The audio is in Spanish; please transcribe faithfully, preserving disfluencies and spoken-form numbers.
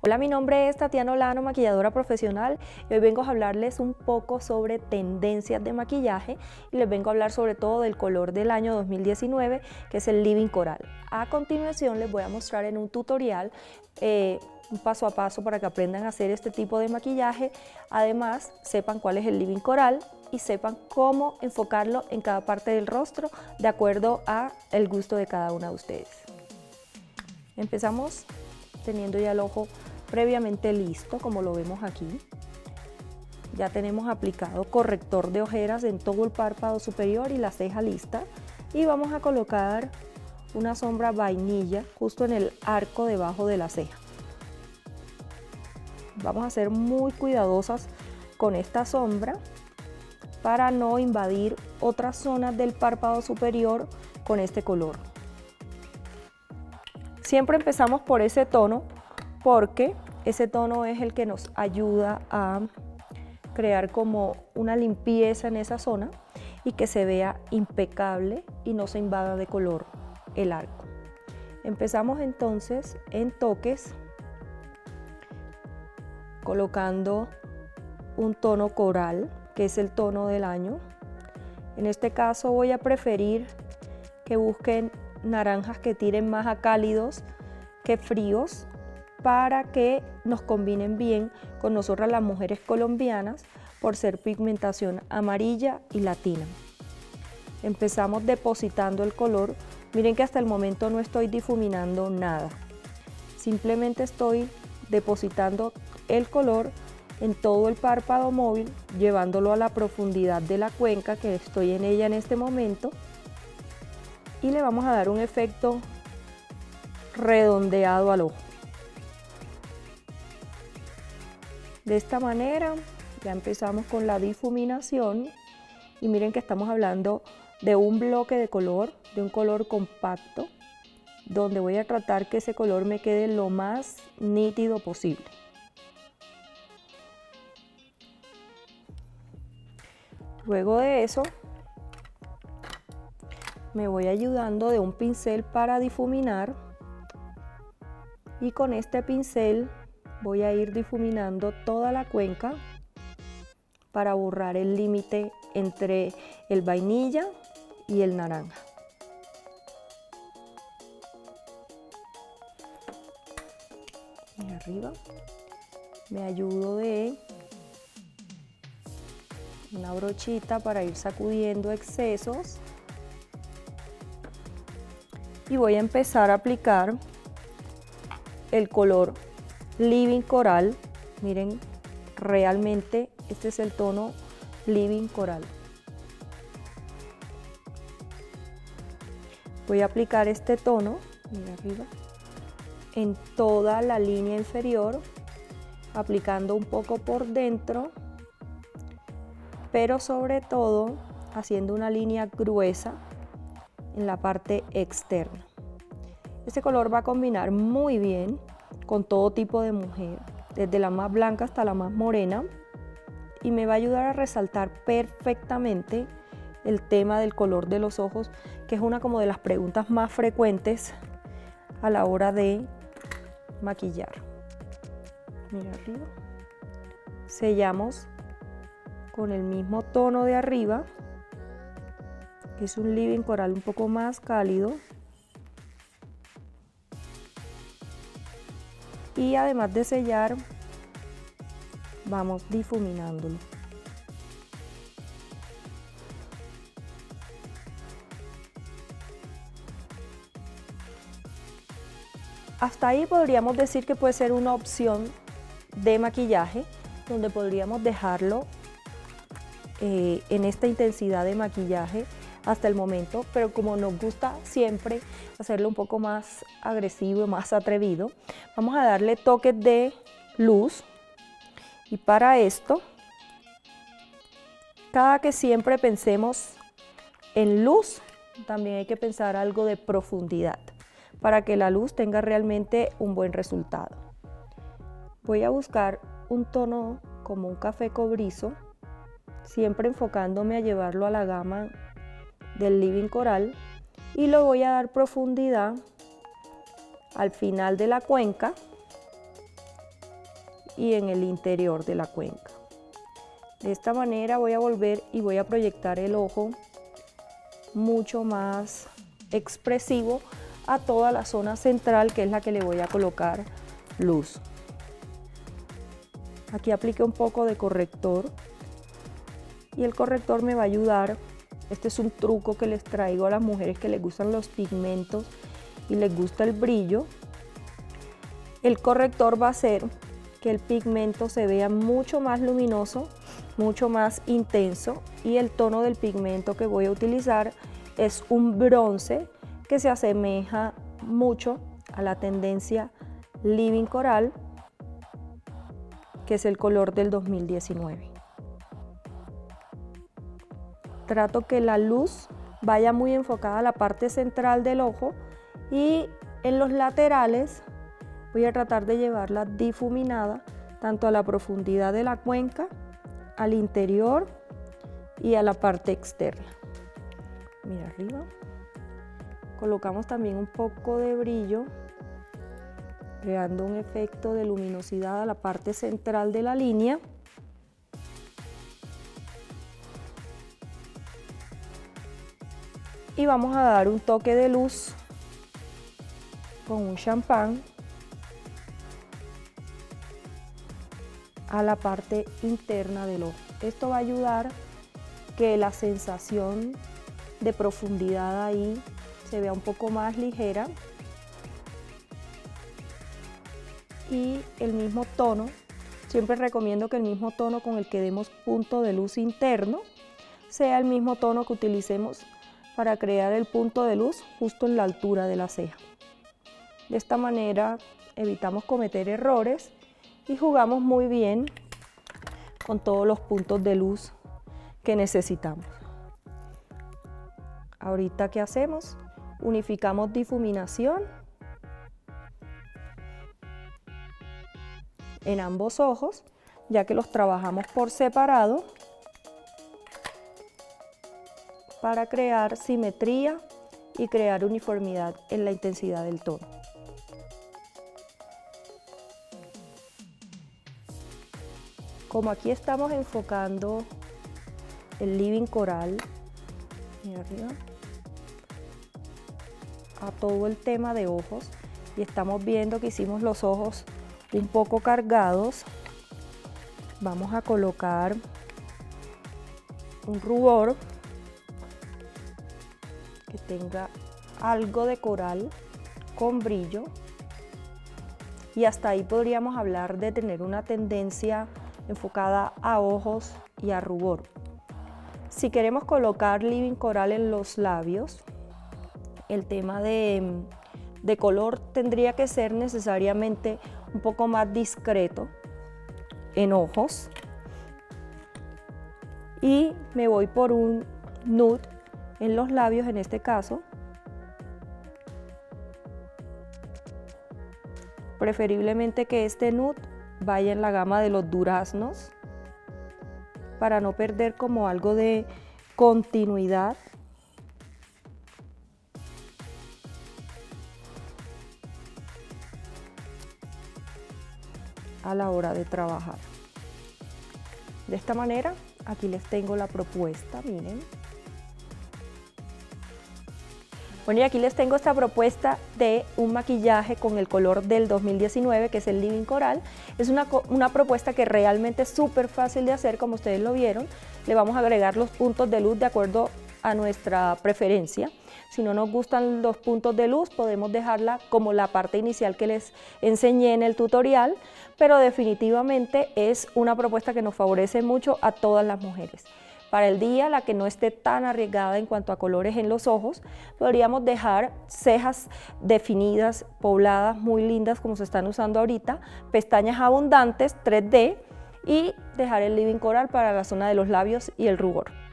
Hola, mi nombre es Tatiana Olano, maquilladora profesional, y hoy vengo a hablarles un poco sobre tendencias de maquillaje y les vengo a hablar sobre todo del color del año dos mil diecinueve, que es el Living Coral. A continuación les voy a mostrar en un tutorial eh, un paso a paso para que aprendan a hacer este tipo de maquillaje. Además, sepan cuál es el Living Coral y sepan cómo enfocarlo en cada parte del rostro de acuerdo a el gusto de cada una de ustedes. Empezamos teniendo ya el ojo previamente listo, como lo vemos aquí. Ya tenemos aplicado corrector de ojeras en todo el párpado superior y la ceja lista, y vamos a colocar una sombra vainilla justo en el arco debajo de la ceja. Vamos a ser muy cuidadosas con esta sombra para no invadir otras zonas del párpado superior con este color. Siempre empezamos por ese tono porque ese tono es el que nos ayuda a crear como una limpieza en esa zona y que se vea impecable y no se invada de color el arco. Empezamos entonces en toques colocando un tono coral, que es el tono del año. En este caso voy a preferir que busquen naranjas que tiren más a cálidos que fríos para que nos combinen bien con nosotras las mujeres colombianas por ser pigmentación amarilla y latina. Empezamos depositando el color. Miren que hasta el momento no estoy difuminando nada, simplemente estoy depositando el color en todo el párpado móvil, llevándolo a la profundidad de la cuenca que estoy en ella en este momento, y le vamos a dar un efecto redondeado al ojo. De esta manera ya empezamos con la difuminación y miren que estamos hablando de un bloque de color, de un color compacto, donde voy a tratar que ese color me quede lo más nítido posible. Luego de eso me voy ayudando de un pincel para difuminar, y con este pincel voy a ir difuminando toda la cuenca para borrar el límite entre el vainilla y el naranja. Y arriba me ayudo de una brochita para ir sacudiendo excesos, y voy a empezar a aplicar el color Living Coral. Miren, realmente este es el tono Living Coral. Voy a aplicar este tono, mira arriba, en toda la línea inferior, aplicando un poco por dentro, pero sobre todo haciendo una línea gruesa en la parte externa. Este color va a combinar muy bien con todo tipo de mujer, desde la más blanca hasta la más morena, y me va a ayudar a resaltar perfectamente el tema del color de los ojos, que es una como de las preguntas más frecuentes a la hora de maquillar. Mira arriba, sellamos con el mismo tono de arriba, que es un Living Coral un poco más cálido, y además de sellar vamos difuminándolo. Hasta ahí podríamos decir que puede ser una opción de maquillaje donde podríamos dejarlo eh, en esta intensidad de maquillaje hasta el momento, pero como nos gusta siempre hacerlo un poco más agresivo, más atrevido, vamos a darle toques de luz. Y para esto, cada que siempre pensemos en luz, también hay que pensar algo de profundidad, para que la luz tenga realmente un buen resultado. Voy a buscar un tono como un café cobrizo, siempre enfocándome a llevarlo a la gama del Living Coral, y lo voy a dar profundidad al final de la cuenca y en el interior de la cuenca. De esta manera voy a volver y voy a proyectar el ojo mucho más expresivo a toda la zona central, que es la que le voy a colocar luz. Aquí apliqué un poco de corrector y el corrector me va a ayudar. Este es un truco que les traigo a las mujeres que les gustan los pigmentos y les gusta el brillo. El corrector va a hacer que el pigmento se vea mucho más luminoso, mucho más intenso, y el tono del pigmento que voy a utilizar es un bronce que se asemeja mucho a la tendencia Living Coral, que es el color del dos mil diecinueve. Trato que la luz vaya muy enfocada a la parte central del ojo y en los laterales voy a tratar de llevarla difuminada tanto a la profundidad de la cuenca, al interior y a la parte externa. Mira arriba. Colocamos también un poco de brillo, creando un efecto de luminosidad a la parte central de la línea. Y vamos a dar un toque de luz con un champán a la parte interna del ojo. Esto va a ayudar que la sensación de profundidad ahí se vea un poco más ligera, y el mismo tono, siempre recomiendo que el mismo tono con el que demos punto de luz interno sea el mismo tono que utilicemos para crear el punto de luz justo en la altura de la ceja. De esta manera evitamos cometer errores y jugamos muy bien con todos los puntos de luz que necesitamos. Ahorita, ¿qué hacemos? Unificamos difuminación en ambos ojos, ya que los trabajamos por separado para crear simetría y crear uniformidad en la intensidad del tono. Como aquí estamos enfocando el Living Coral, mira arriba, a todo el tema de ojos, y estamos viendo que hicimos los ojos un poco cargados, vamos a colocar un rubor que tenga algo de coral con brillo, y hasta ahí podríamos hablar de tener una tendencia enfocada a ojos y a rubor. Si queremos colocar Living Coral en los labios, el tema de, de color tendría que ser necesariamente un poco más discreto en ojos, y me voy por un nude en los labios en este caso, preferiblemente que este nude vaya en la gama de los duraznos para no perder como algo de continuidad. A la hora de trabajar. De esta manera, aquí les tengo la propuesta, miren. Bueno, y aquí les tengo esta propuesta de un maquillaje con el color del dos mil diecinueve, que es el Living Coral. Es una, una propuesta que realmente es súper fácil de hacer, como ustedes lo vieron. Le vamos a agregar los puntos de luz de acuerdo a nuestra preferencia. Si no nos gustan los puntos de luz, podemos dejarla como la parte inicial que les enseñé en el tutorial, pero definitivamente es una propuesta que nos favorece mucho a todas las mujeres. Para el día, la que no esté tan arriesgada en cuanto a colores en los ojos, podríamos dejar cejas definidas, pobladas, muy lindas como se están usando ahorita, pestañas abundantes, tres D, y dejar el Living Coral para la zona de los labios y el rubor.